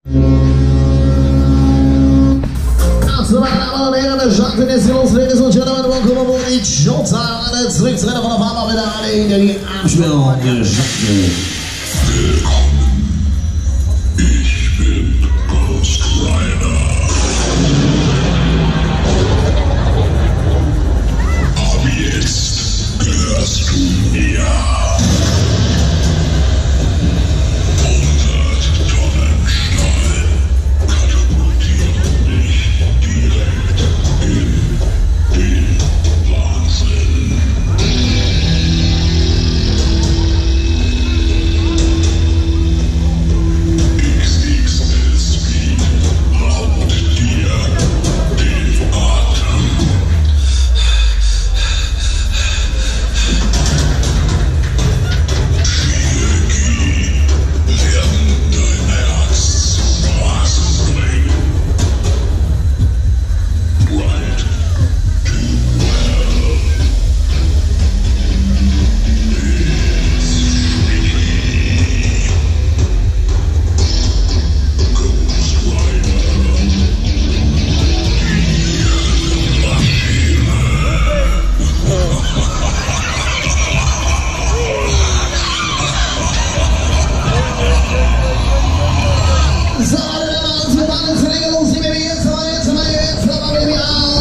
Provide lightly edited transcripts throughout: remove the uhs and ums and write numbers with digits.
Ladies and gentlemen, welcome aboard each Showtime. En het terugtreden van de Fama weer alleen in die aanspel gezet. Willkommen, ich bin Ghost Rider. Ab jetzt gehörst du mir. 100 Tonnen Stahl katapultieren dich direkt in den Wahnsinn. XXL Speed raubt dir den Atem. Shigeki werden dein Herz zum Rasen bringen. Right to well. Ghost Rider. So, wir waren jetzt regellos, die wir jetzt aber Baby,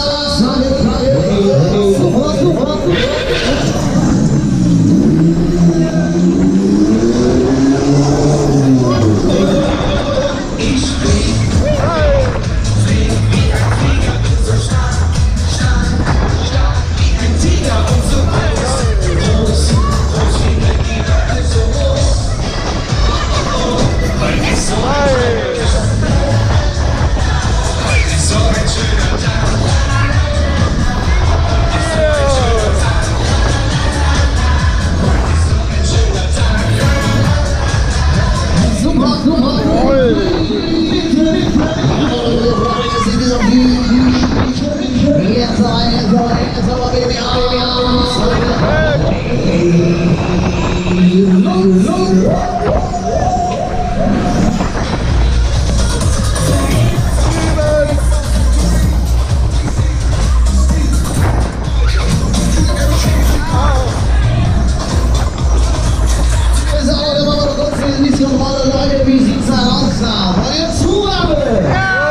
wie sieht's da aus? Wollt ihr zuhören?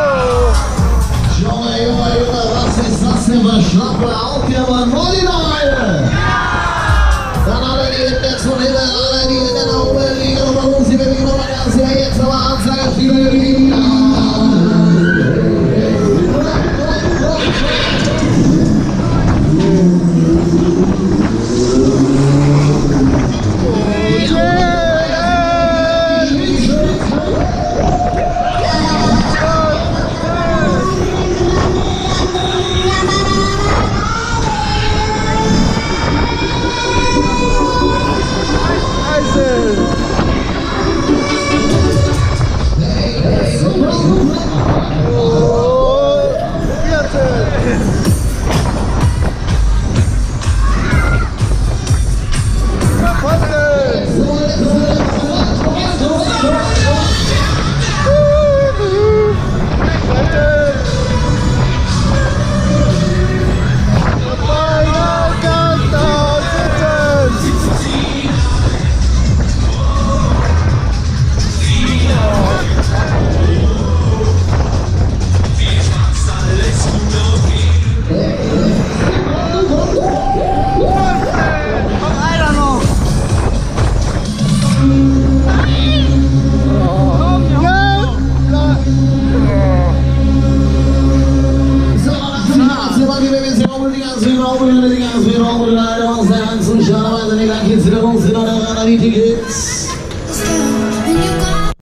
Junge, was ist das denn für Schlappe auf hier, Mann? Wollt ihr noch eine? Dann alle die Hände zum Himmel, alle die Hände nach oben liegen und bei uns die Bewegung nochmal ganz hier jetzt aber Ansage, viele Lieben. Geht's wieder los, wieder der Analytik geht's.